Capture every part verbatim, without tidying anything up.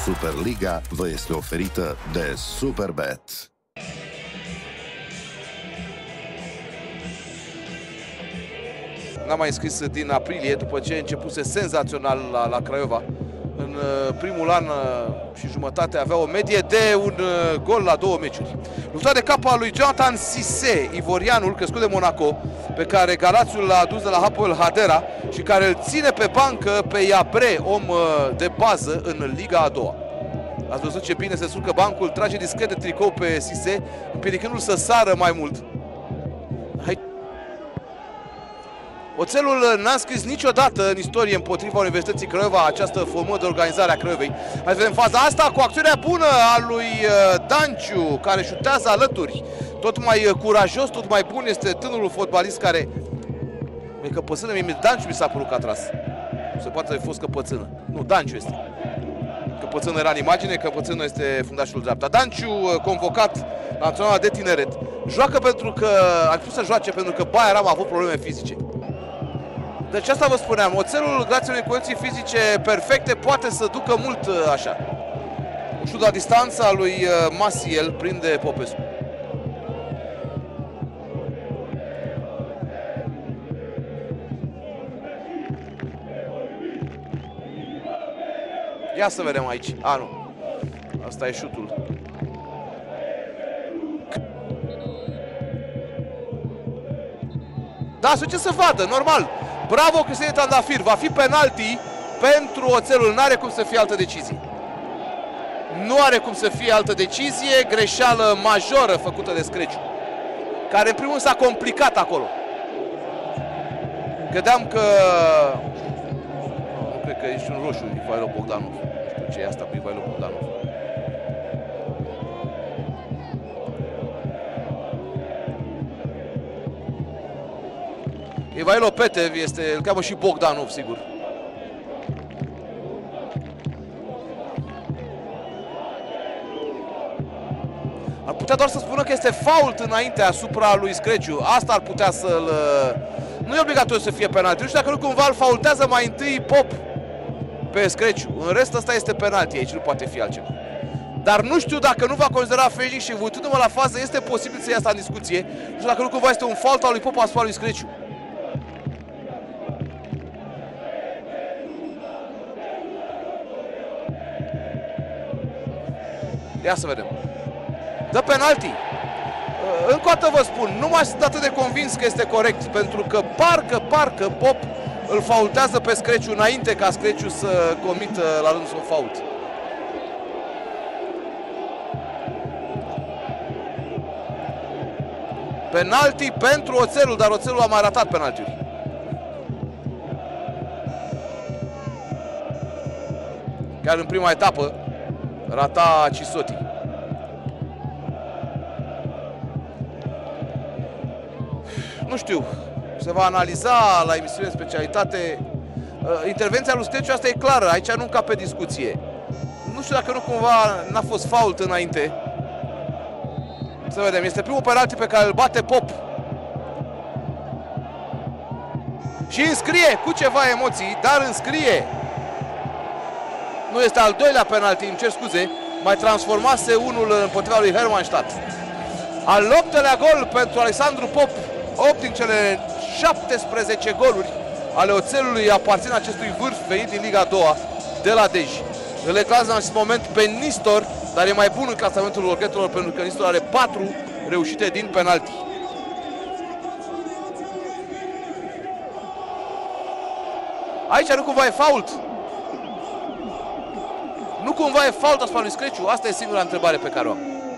Superliga vă este oferită de Superbet. N-am mai scris din aprilie, după ce începuse senzațional la, la Craiova. În uh, primul an uh, și jumătate avea o medie de un uh, gol la două meciuri. Lupta de cap a lui Jonathan Cissé, ivorianul crescut de Monaco, pe care Galațiul l-a adus de la Hapoel Hadera și care îl ține pe bancă pe Iabre, om uh, de bază în Liga a doua. Ați văzut ce bine se surcă bancul, trage discret de tricou pe Cissé, împiedicându-l să sară mai mult. Hai. Oțelul n-a scris niciodată în istorie împotriva Universității Craiova această formă de organizare a Craiovei. Hai să vedem faza asta cu acțiunea bună a lui Danciu, care șutează alături. Tot mai curajos, tot mai bun este tânărul fotbalist care... E căpățână, mie Danciu mi s-a părut că a tras. Nu se poate să fi fost căpățână. Nu, Danciu este. Căpățână era în imagine, căpățână este fundașul dreapta. Danciu, convocat la Naționala de Tineret, joacă pentru că... a pus să joace pentru că Baieram a avut probleme fizice. Deci asta vă spuneam, Oțelul, grație unei condiții fizice perfecte, poate să ducă mult așa. Un șut la distanța lui Masiel prinde Popescu. Ia să vedem aici. A, nu. Asta e șutul. Da, să ce să vadă, normal. Bravo, Cristian Trandafir. Va fi penalti pentru Oțelul. N-are cum să fie altă decizie. Nu are cum să fie altă decizie. Greșeală majoră făcută de Screciu, care în primul rând s-a complicat acolo. Credeam că... Nu cred că ești un roșu, Ivailo Bogdanov. Nu știu ce e asta cu Ivailo Bogdanov. Ivailo Petev este, îl cheamă și Bogdanov, sigur. Ar putea doar să spună că este fault înainte asupra lui Screciu. Asta ar putea să-l... Nu e obligatoriu să fie penalti. Nu știu dacă nu cumva îl faultează mai întâi Pop pe Screciu. În rest, ăsta este penalti aici, nu poate fi altceva. Dar nu știu dacă nu va considera Fejic și uitându-mă la fază, este posibil să ia asta în discuție. Nu știu dacă nu cumva este un fault al lui Pop asupra lui Screciu. Ia să vedem. Dă penalti. Încă o dată vă spun, nu mai sunt atât de convins că este corect, pentru că parcă, parcă Pop îl faultează pe Screciu înainte ca Screciu să comită la rândul său fault. Penalti pentru Oțelul, dar Oțelul a mai ratat penaltiuri. Chiar în prima etapă rata Cisoti. Nu știu, se va analiza la emisiune specialitate. Intervenția lui Screciu, asta e clară, aici nu încape discuție. Nu știu dacă nu cumva n-a fost fault înainte. Să vedem, este primul penalti pe care îl bate Pop. Și înscrie cu ceva emoții, dar înscrie. Nu este al doilea penalti, îmi cer scuze, mai transformase unul împotriva lui Hermannstadt. Al optelea gol pentru Alexandru Pop. opt din cele șaptesprezece goluri ale Oțelului aparțin acestui vârf venit din Liga a doua de la Dej. Îl eclează în acest moment pe Nistor, dar e mai bun în clasamentul orchetelor pentru că Nistor are patru reușite din penalti. Aici nu cumva e fault? Nu cumva e fault asupra lui Screciu? Asta e singura întrebare pe care o am.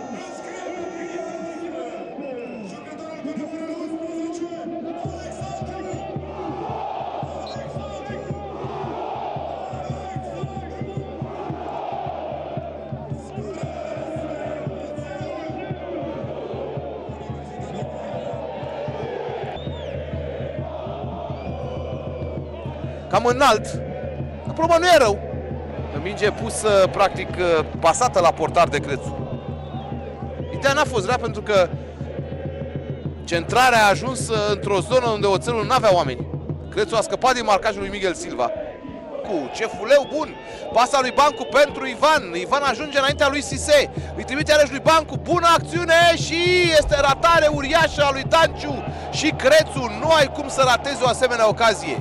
Cam înalt, problema nu e rău. Minge pusă, practic, pasată la portar de Crețu. Ideea n-a fost rea pentru că centrarea a ajuns într-o zonă unde Oțelul n-avea oameni. Crețu a scăpat din marcajul lui Miguel Silva, Bancu, ce fuleu bun! Pasa lui Bancu pentru Ivan. Ivan ajunge înaintea lui Sise. Îi trimite iarăși lui Bancu. Bună acțiune și este ratare uriașă a lui Danciu și Crețu. Nu ai cum să ratezi o asemenea ocazie.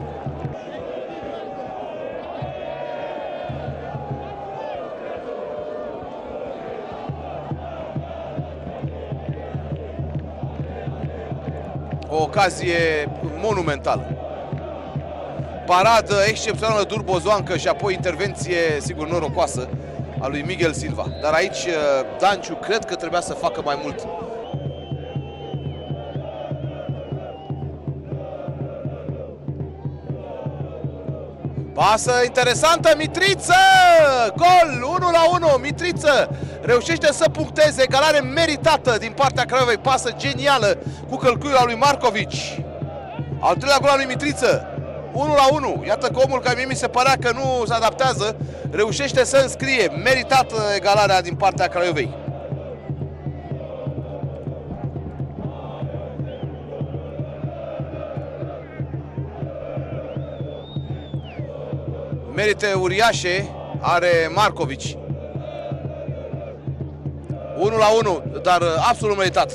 O ocazie monumentală. Paradă excepțională Durbozoancă și apoi intervenție, sigur, norocoasă a lui Miguel Silva. Dar aici Danciu cred că trebuia să facă mai mult. Pasă interesantă, Mitriță! Gol! unu la unu, Mitriță reușește să puncteze, egalare meritată din partea Craiovei. Pasă genială cu călcuiul lui Marcovici. Al treilea gol al lui Mitriță. unu la unu. Iată că omul care mie mi se părea că nu se adaptează reușește să înscrie. Meritată egalarea din partea Craiovei. Merite uriașe are Marcovici. unu la unu, dar absolut meritat.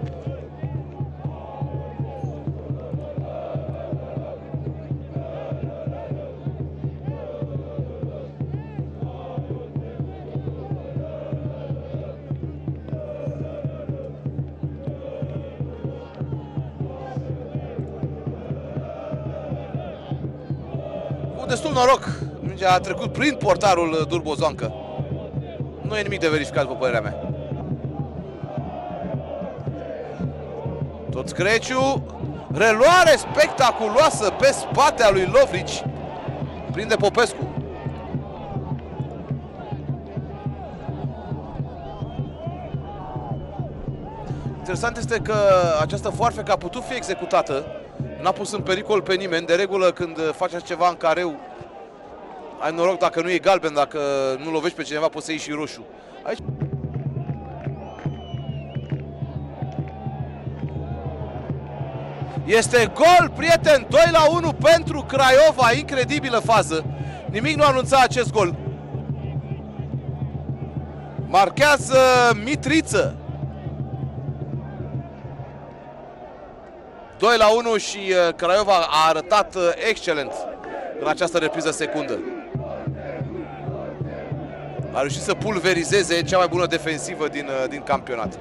Cu destul noroc, mingea a trecut prin portarul Durbozoancă. Nu e nimic de verificat, după părerea mea. Tot Creciu, reluare spectaculoasă pe spatea lui Lovrici. Prinde Popescu. Interesant este că această foarfecă a putut fi executată. N-a pus în pericol pe nimeni. De regulă când faci așa ceva în careu, ai noroc dacă nu e galben, dacă nu lovești pe cineva poți să iei și roșu. Aici... Este gol, prieten, doi la unu pentru Craiova, incredibilă fază. Nimic nu anunța acest gol. Marchează Mitriță. doi la unu și Craiova a arătat excelent în această repriză secundă. A reușit să pulverizeze cea mai bună defensivă din, din campionat.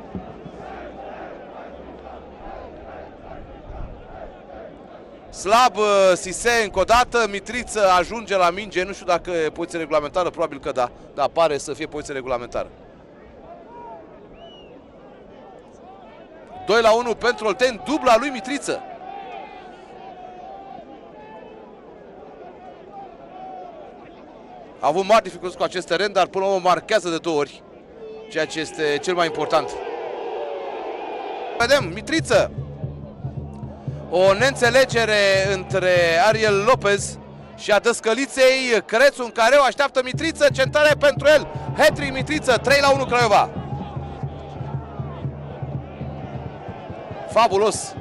Slab Sise încă o dată, Mitriță ajunge la minge, nu știu dacă e poziție regulamentară, probabil că da. Da, pare să fie poziție regulamentară. doi la unu pentru Olteni, dubla lui Mitriță. A avut mari dificultăți cu acest teren, dar până la urmă marchează de două ori, ceea ce este cel mai important. Vedem, Mitriță. O neînțelegere între Ariel Lopez și a Dăscăliței. Crețu în careu, așteaptă Mitriță, centrare pentru el. Hat-trick Mitriță, trei la unu Craiova. Fabulos.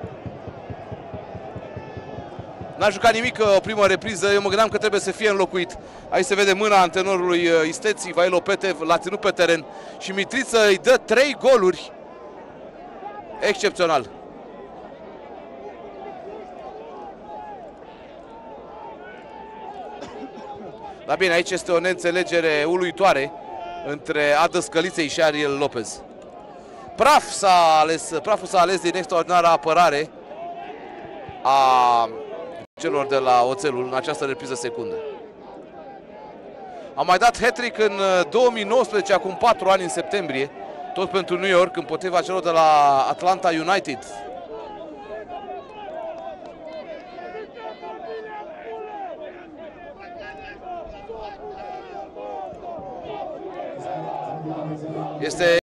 N-a jucat nimic o primă repriză, eu mă gândeam că trebuie să fie înlocuit. Aici se vede mâna antrenorului Isteții, Vailo Petev, l-a ținut pe teren și Mitriță îi dă trei goluri. Excepțional. Dar bine, aici este o neînțelegere uluitoare între Adă Scăliței și Ariel Lopez. Praf s-a ales, praful s-a ales din extraordinară apărare a celor de la Oțelul în această repriză secundă. A mai dat hat-trick în două mii nouăsprezece, acum patru ani, în septembrie, tot pentru New York, împotriva celor de la Atlanta United. Este